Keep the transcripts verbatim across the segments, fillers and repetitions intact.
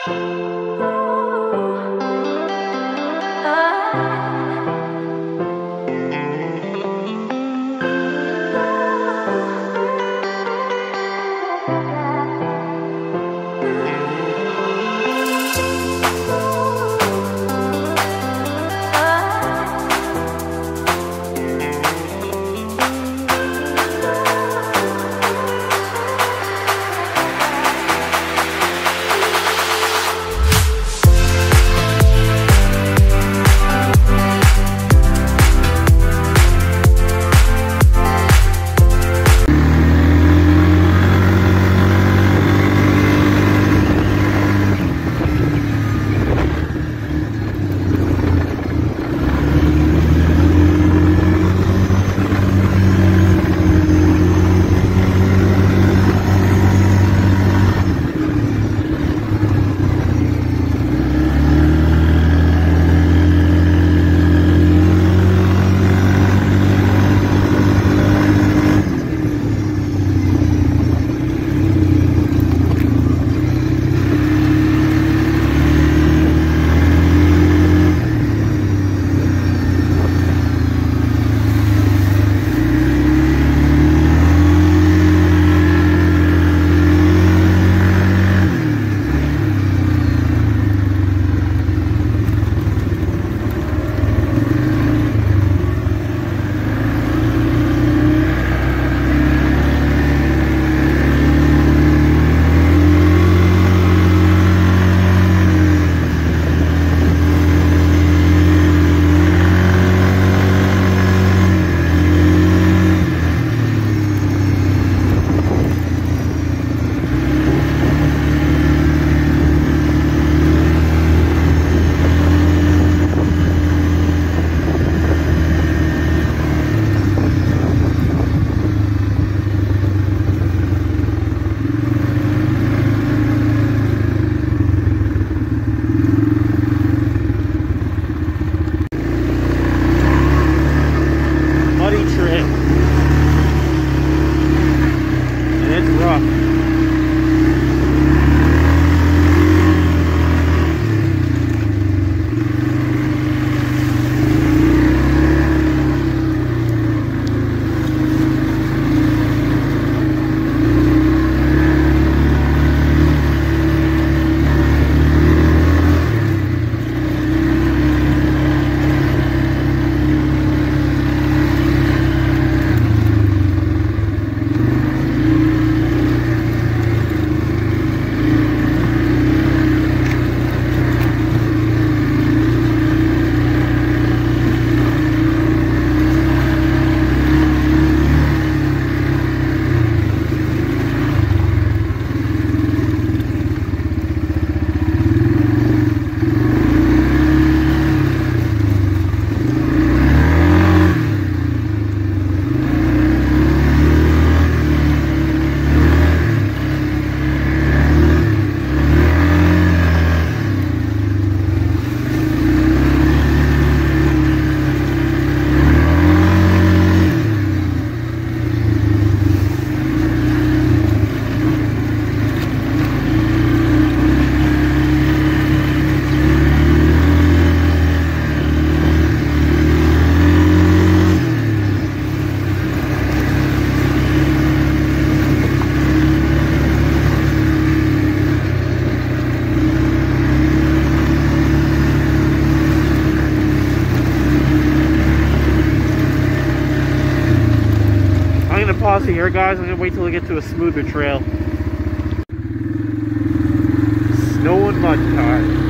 pause here, guys. I'm gonna wait till we get to a smoother trail. Snow and mud time.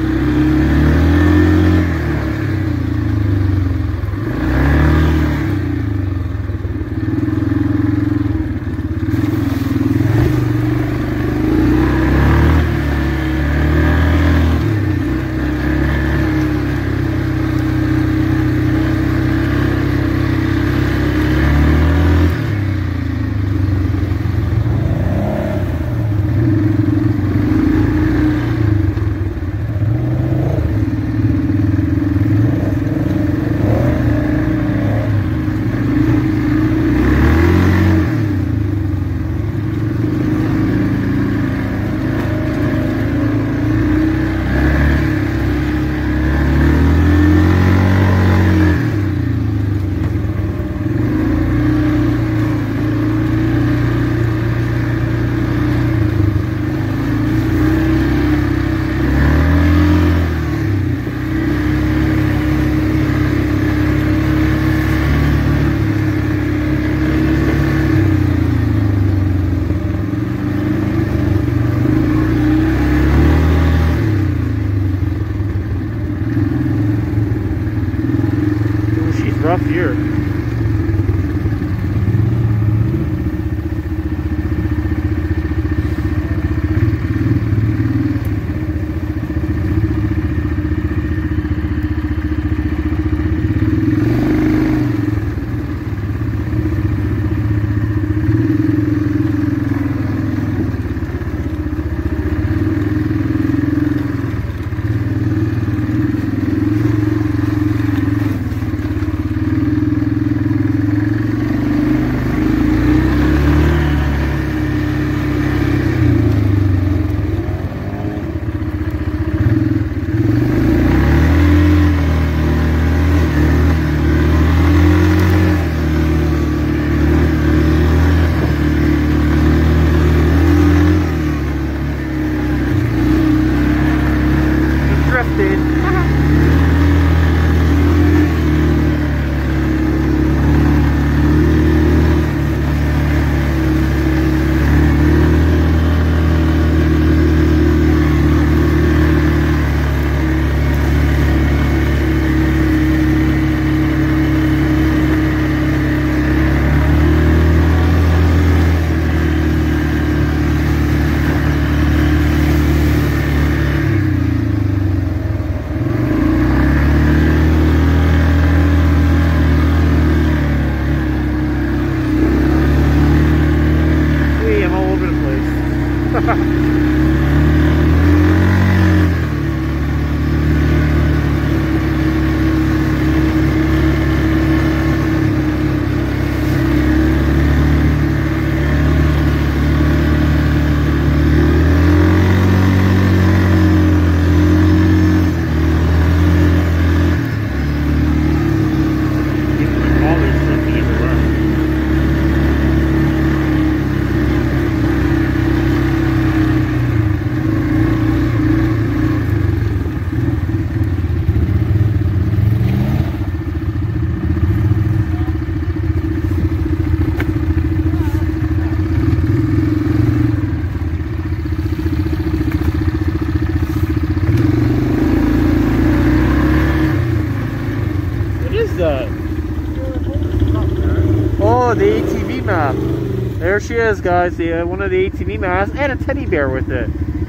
the A T V map. There she is, guys. The uh, one of the A T V maps and a teddy bear with it.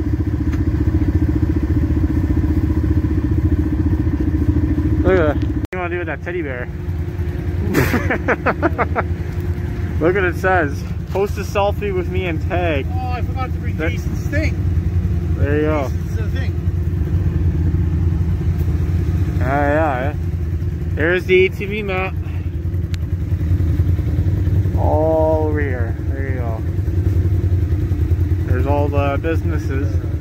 Look at that. What do you want to do with that teddy bear? Look what it says. Post a selfie with me and tag. Oh, I forgot to bring Jason's thing. There you go. Jason's uh, thing. Ah, yeah. There's the A T V map. All over here. There you go. There's all the businesses.